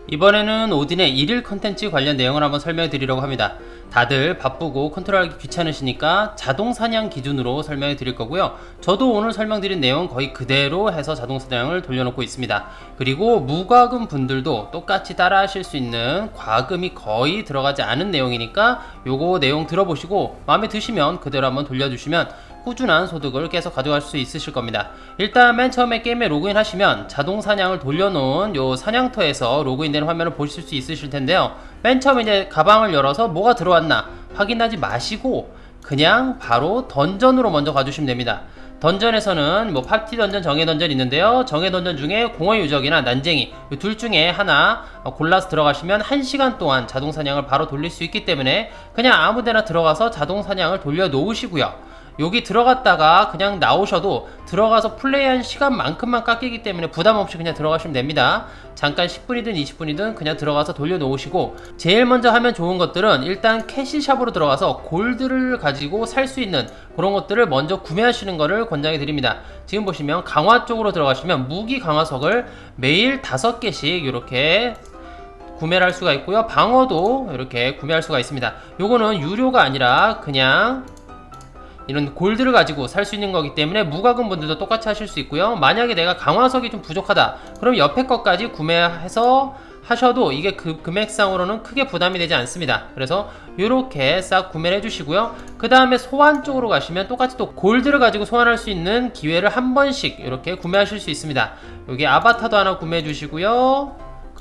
이번에는 오딘의 1일 컨텐츠 관련 내용을 한번 설명해 드리려고 합니다. 다들 바쁘고 컨트롤하기 귀찮으시니까 자동 사냥 기준으로 설명해 드릴 거고요. 저도 오늘 설명드린 내용 거의 그대로 해서 자동 사냥을 돌려놓고 있습니다. 그리고 무과금 분들도 똑같이 따라 하실 수 있는 과금이 거의 들어가지 않은 내용이니까 요거 내용 들어보시고 마음에 드시면 그대로 한번 돌려주시면 꾸준한 소득을 계속 가져갈 수 있으실 겁니다. 일단 맨 처음에 게임에 로그인 하시면 자동 사냥을 돌려놓은 요 사냥터에서 로그인되는 화면을 보실 수 있으실 텐데요. 맨 처음에 이제 가방을 열어서 뭐가 들어왔나 확인하지 마시고 그냥 바로 던전으로 먼저 가주시면 됩니다. 던전에서는 뭐 파티 던전, 정예 던전 있는데요. 정예 던전 중에 공허 유적이나 난쟁이 이 둘 중에 하나 골라서 들어가시면 1시간 동안 자동 사냥을 바로 돌릴 수 있기 때문에 그냥 아무데나 들어가서 자동 사냥을 돌려 놓으시고요. 여기 들어갔다가 그냥 나오셔도 들어가서 플레이한 시간만큼만 깎이기 때문에 부담없이 그냥 들어가시면 됩니다. 잠깐 10분이든 20분이든 그냥 들어가서 돌려놓으시고 제일 먼저 하면 좋은 것들은 일단 캐시샵으로 들어가서 골드를 가지고 살 수 있는 그런 것들을 먼저 구매하시는 것을 권장해 드립니다. 지금 보시면 강화 쪽으로 들어가시면 무기 강화석을 매일 5개씩 이렇게 구매를 할 수가 있고요. 방어도 이렇게 구매할 수가 있습니다. 요거는 유료가 아니라 그냥 이런 골드를 가지고 살 수 있는 거기 때문에 무과금 분들도 똑같이 하실 수 있고요. 만약에 내가 강화석이 좀 부족하다 그럼 옆에 것까지 구매해서 하셔도 이게 그 금액상으로는 크게 부담이 되지 않습니다. 그래서 이렇게 싹 구매를 해주시고요. 그 다음에 소환 쪽으로 가시면 똑같이 또 골드를 가지고 소환할 수 있는 기회를 한 번씩 이렇게 구매하실 수 있습니다. 여기 아바타도 하나 구매해 주시고요.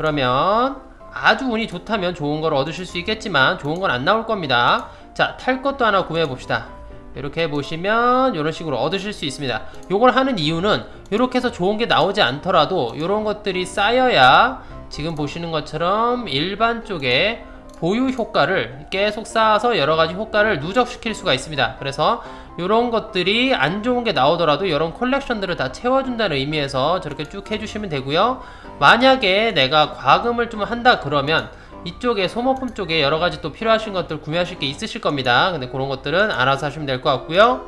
그러면 아주 운이 좋다면 좋은 걸 얻으실 수 있겠지만 좋은 건 안 나올 겁니다. 자, 탈 것도 하나 구매해 봅시다. 이렇게 보시면 이런 식으로 얻으실 수 있습니다. 요걸 하는 이유는 이렇게 해서 좋은 게 나오지 않더라도 이런 것들이 쌓여야 지금 보시는 것처럼 일반 쪽에 보유 효과를 계속 쌓아서 여러가지 효과를 누적시킬 수가 있습니다. 그래서 이런 것들이 안 좋은 게 나오더라도 이런 컬렉션들을 다 채워준다는 의미에서 저렇게 쭉 해주시면 되고요. 만약에 내가 과금을 좀 한다 그러면 이쪽에 소모품 쪽에 여러가지 또 필요하신 것들 구매하실 게 있으실 겁니다. 근데 그런 것들은 알아서 하시면 될 것 같고요.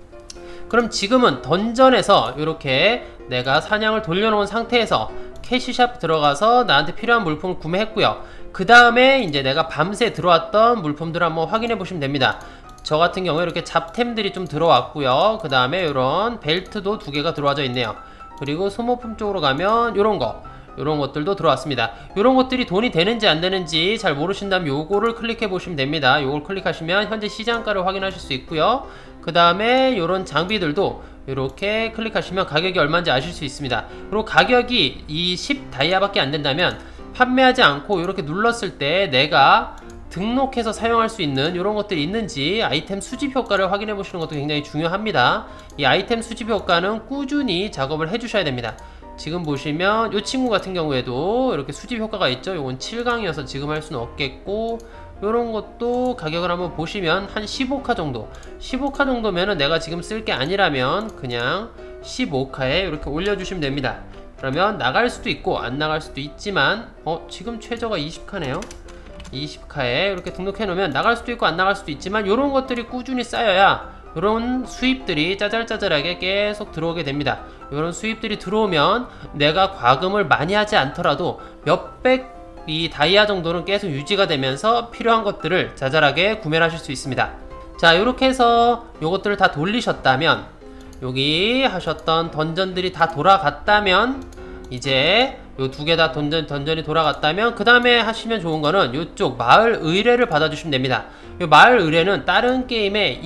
그럼 지금은 던전에서 이렇게 내가 사냥을 돌려놓은 상태에서 캐시샵 들어가서 나한테 필요한 물품을 구매했고요. 그 다음에 이제 내가 밤새 들어왔던 물품들을 한번 확인해 보시면 됩니다. 저 같은 경우에 이렇게 잡템들이 좀 들어왔고요. 그 다음에 이런 벨트도 2개가 들어와져 있네요. 그리고 소모품 쪽으로 가면 이런 거 요런 것들도 들어왔습니다. 요런 것들이 돈이 되는지 안 되는지 잘 모르신다면 요거를 클릭해 보시면 됩니다. 요걸 클릭하시면 현재 시장가를 확인하실 수 있고요. 그 다음에 요런 장비들도 이렇게 클릭하시면 가격이 얼마인지 아실 수 있습니다. 그리고 가격이 이 10 다이아밖에 안 된다면 판매하지 않고 이렇게 눌렀을 때 내가 등록해서 사용할 수 있는 이런 것들이 있는지 아이템 수집 효과를 확인해 보시는 것도 굉장히 중요합니다. 이 아이템 수집 효과는 꾸준히 작업을 해 주셔야 됩니다. 지금 보시면 이 친구 같은 경우에도 이렇게 수집 효과가 있죠. 요건 7강이어서 지금 할 수는 없겠고 요런 것도 가격을 한번 보시면 한 15카 정도 15카 정도면은 내가 지금 쓸 게 아니라면 그냥 15카에 이렇게 올려주시면 됩니다. 그러면 나갈 수도 있고 안 나갈 수도 있지만 지금 최저가 20카네요 20카에 이렇게 등록해 놓으면 나갈 수도 있고 안 나갈 수도 있지만 요런 것들이 꾸준히 쌓여야 이런 수입들이 짜잘짜잘하게 계속 들어오게 됩니다. 이런 수입들이 들어오면 내가 과금을 많이 하지 않더라도 몇백 이 다이아 정도는 계속 유지가 되면서 필요한 것들을 자잘하게 구매를 하실 수 있습니다. 자, 이렇게 해서 요것들을 다 돌리셨다면 여기 하셨던 던전들이 다 돌아갔다면 이제 요 2개 다 던전이 돌아갔다면 그 다음에 하시면 좋은 거는 요쪽 마을 의뢰를 받아주시면 됩니다. 요 마을 의뢰는 다른 게임의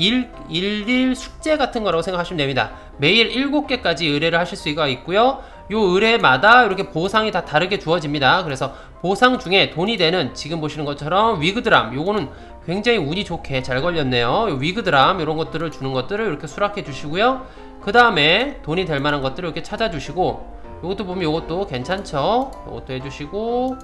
일일 숙제 같은 거라고 생각하시면 됩니다. 매일 7개까지 의뢰를 하실 수가 있고요. 요 의뢰마다 이렇게 보상이 다 다르게 주어집니다. 그래서 보상 중에 돈이 되는 지금 보시는 것처럼 위그드람 요거는 굉장히 운이 좋게 잘 걸렸네요. 요 위그드람 이런 것들을 주는 것들을 이렇게 수락해 주시고요. 그 다음에 돈이 될 만한 것들을 이렇게 찾아주시고 요것도 보면 요것도 괜찮죠? 요것도 해주시고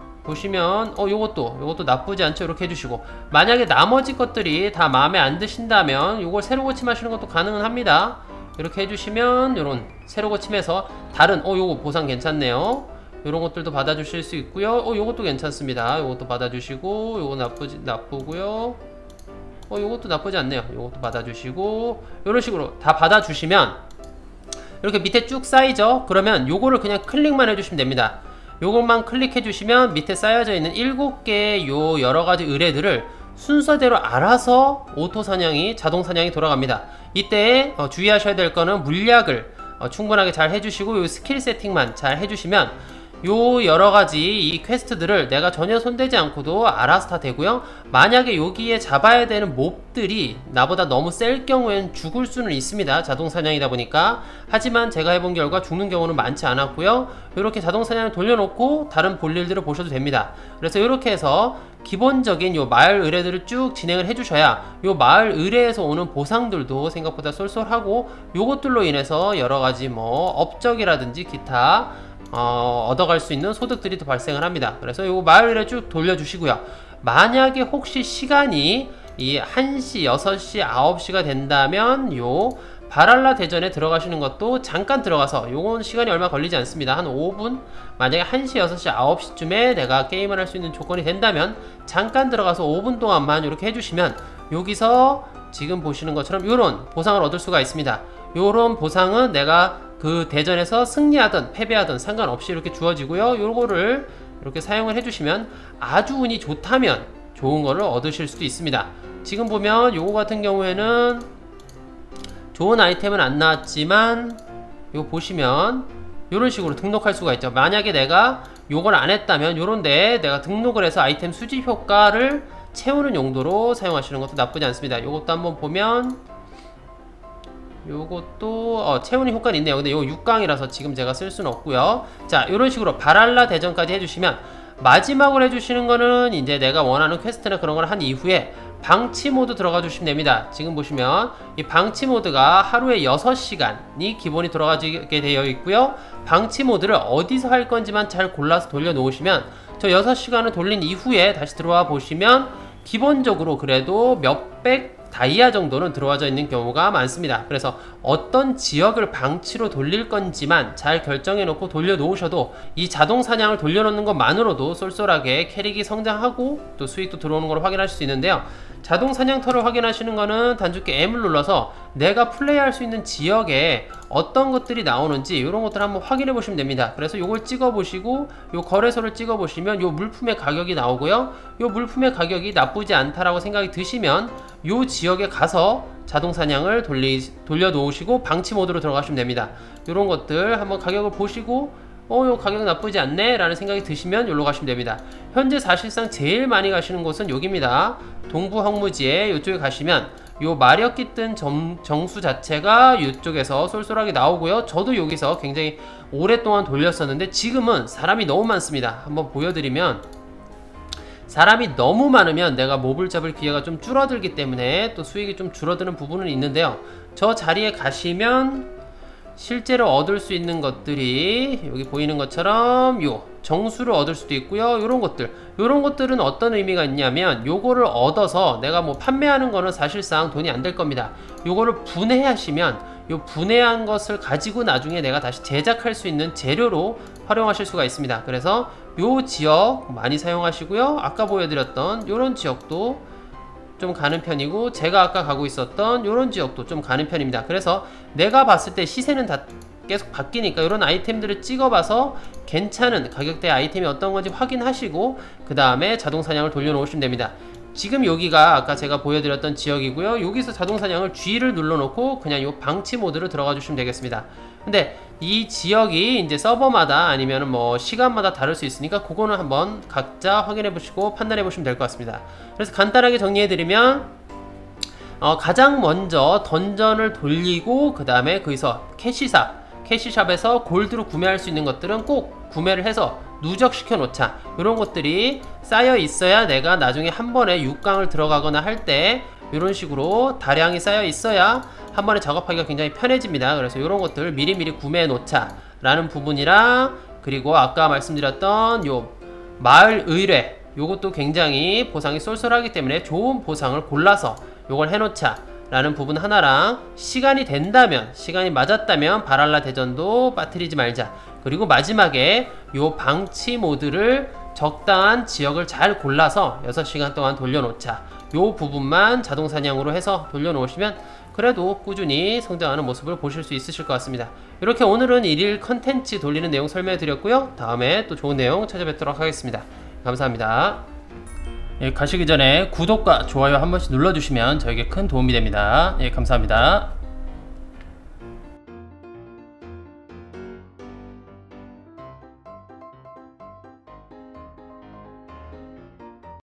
보시면 요것도 나쁘지 않죠? 이렇게 해주시고 만약에 나머지 것들이 다 마음에 안 드신다면 요걸 새로 고침하시는 것도 가능은 합니다. 이렇게 해주시면 요런 새로 고침해서 다른 요거 보상 괜찮네요. 요런 것들도 받아주실 수 있고요. 요것도 괜찮습니다. 요것도 받아주시고 요거 나쁘고요. 요것도 나쁘지 않네요. 요것도 받아주시고 요런 식으로 다 받아주시면 이렇게 밑에 쭉 쌓이죠? 그러면 요거를 그냥 클릭만 해주시면 됩니다. 요것만 클릭해 주시면 밑에 쌓여져 있는 7개의 요 여러가지 의뢰들을 순서대로 알아서 오토 사냥이, 자동 사냥이 돌아갑니다. 이때 주의하셔야 될 거는 물약을 충분하게 잘 해주시고 요 스킬 세팅만 잘 해주시면 요 여러가지 이 퀘스트들을 내가 전혀 손대지 않고도 알아서 다 되고요. 만약에 여기에 잡아야 되는 몹들이 나보다 너무 셀 경우엔 죽을 수는 있습니다. 자동사냥이다 보니까. 하지만 제가 해본 결과 죽는 경우는 많지 않았고요. 이렇게 자동사냥을 돌려놓고 다른 볼일들을 보셔도 됩니다. 그래서 이렇게 해서 기본적인 요 마을 의뢰들을 쭉 진행을 해주셔야 요 마을 의뢰에서 오는 보상들도 생각보다 쏠쏠하고 요것들로 인해서 여러가지 뭐 업적이라든지 기타 얻어갈 수 있는 소득들이 또 발생을 합니다. 그래서 요 마을을 쭉 돌려주시고요. 만약에 혹시 시간이 이 1시, 6시, 9시가 된다면 요 바랄라 대전에 들어가시는 것도 잠깐 들어가서 요건 시간이 얼마 걸리지 않습니다. 한 5분? 만약에 1시, 6시, 9시쯤에 내가 게임을 할 수 있는 조건이 된다면 잠깐 들어가서 5분 동안만 이렇게 해주시면 여기서 지금 보시는 것처럼 요런 보상을 얻을 수가 있습니다. 요런 보상은 내가 그 대전에서 승리하든 패배하든 상관없이 이렇게 주어지고요. 요거를 이렇게 사용을 해주시면 아주 운이 좋다면 좋은 거를 얻으실 수도 있습니다. 지금 보면 요거 같은 경우에는 좋은 아이템은 안 나왔지만 요거 보시면 요런 식으로 등록할 수가 있죠. 만약에 내가 요걸 안 했다면 요런데 내가 등록을 해서 아이템 수집 효과를 채우는 용도로 사용하시는 것도 나쁘지 않습니다. 요것도 한번 보면 요것도 채우는 효과는 있네요. 근데 요거 6강이라서 지금 제가 쓸 수는 없고요. 자, 요런 식으로 바랄라 대전까지 해주시면 마지막으로 해주시는 거는 이제 내가 원하는 퀘스트나 그런 걸 한 이후에 방치 모드 들어가 주시면 됩니다. 지금 보시면 이 방치 모드가 하루에 6시간이 기본이 들어가게 되어 있고요. 방치 모드를 어디서 할 건지만 잘 골라서 돌려 놓으시면 저 6시간을 돌린 이후에 다시 들어와 보시면 기본적으로 그래도 몇백 다이아 정도는 들어와져 있는 경우가 많습니다. 그래서 어떤 지역을 방치로 돌릴 건지만 잘 결정해 놓고 돌려 놓으셔도 이 자동 사냥을 돌려놓는 것만으로도 쏠쏠하게 캐릭이 성장하고 또 수익도 들어오는 걸 확인하실 수 있는데요. 자동 사냥터를 확인하시는 거는 단축키 M을 눌러서 내가 플레이할 수 있는 지역에 어떤 것들이 나오는지 이런 것들 한번 확인해 보시면 됩니다. 그래서 요걸 찍어 보시고 요 거래소를 찍어 보시면 요 물품의 가격이 나오고요. 요 물품의 가격이 나쁘지 않다라고 생각이 드시면 요 지역에 가서 자동 사냥을 돌려 놓으시고 방치 모드로 들어가시면 됩니다. 요런 것들 한번 가격을 보시고 요 가격 나쁘지 않네 라는 생각이 드시면 여기로 가시면 됩니다. 현재 사실상 제일 많이 가시는 곳은 여기입니다. 동부 황무지에 요쪽에 가시면 요 마력기 뜬 정수 자체가 이쪽에서 쏠쏠하게 나오고요. 저도 여기서 굉장히 오랫동안 돌렸었는데 지금은 사람이 너무 많습니다. 한번 보여드리면 사람이 너무 많으면 내가 몹을 잡을 기회가 좀 줄어들기 때문에 또 수익이 좀 줄어드는 부분은 있는데요. 저 자리에 가시면 실제로 얻을 수 있는 것들이 여기 보이는 것처럼 요 정수를 얻을 수도 있고요. 요런 것들은 어떤 의미가 있냐면 요거를 얻어서 내가 뭐 판매하는 거는 사실상 돈이 안 될 겁니다. 요거를 분해하시면 요 분해한 것을 가지고 나중에 내가 다시 제작할 수 있는 재료로 활용하실 수가 있습니다. 그래서 요 지역 많이 사용하시고요. 아까 보여드렸던 요런 지역도 좀 가는 편이고 제가 아까 가고 있었던 요런 지역도 좀 가는 편입니다. 그래서 내가 봤을 때 시세는 다 계속 바뀌니까 이런 아이템들을 찍어봐서 괜찮은 가격대 아이템이 어떤 건지 확인하시고 그 다음에 자동 사냥을 돌려놓으시면 됩니다. 지금 여기가 아까 제가 보여드렸던 지역이고요. 여기서 자동 사냥을 G를 눌러놓고 그냥 요 방치 모드로 들어가 주시면 되겠습니다. 근데 이 지역이 이제 서버마다 아니면 뭐 시간마다 다를 수 있으니까 그거는 한번 각자 확인해 보시고 판단해 보시면 될 것 같습니다. 그래서 간단하게 정리해 드리면 가장 먼저 던전을 돌리고 그 다음에 거기서 캐시샵에서 골드로 구매할 수 있는 것들은 꼭 구매를 해서 누적시켜 놓자. 이런 것들이 쌓여 있어야 내가 나중에 한 번에 6강을 들어가거나 할 때 이런 식으로 다량이 쌓여 있어야 한 번에 작업하기가 굉장히 편해집니다. 그래서 이런 것들 미리미리 구매해 놓자 라는 부분이랑, 그리고 아까 말씀드렸던 요 마을 의뢰, 요것도 굉장히 보상이 쏠쏠하기 때문에 좋은 보상을 골라서 요걸 해놓자 라는 부분 하나랑, 시간이 된다면, 시간이 맞았다면 바랄라 대전도 빠뜨리지 말자. 그리고 마지막에 요 방치 모드를 적당한 지역을 잘 골라서 6시간 동안 돌려놓자. 요 부분만 자동 사냥으로 해서 돌려놓으시면 그래도 꾸준히 성장하는 모습을 보실 수 있으실 것 같습니다. 이렇게 오늘은 일일 컨텐츠 돌리는 내용 설명해 드렸고요. 다음에 또 좋은 내용 찾아뵙도록 하겠습니다. 감사합니다. 예, 가시기 전에 구독과 좋아요 한 번씩 눌러주시면 저에게 큰 도움이 됩니다. 예, 감사합니다.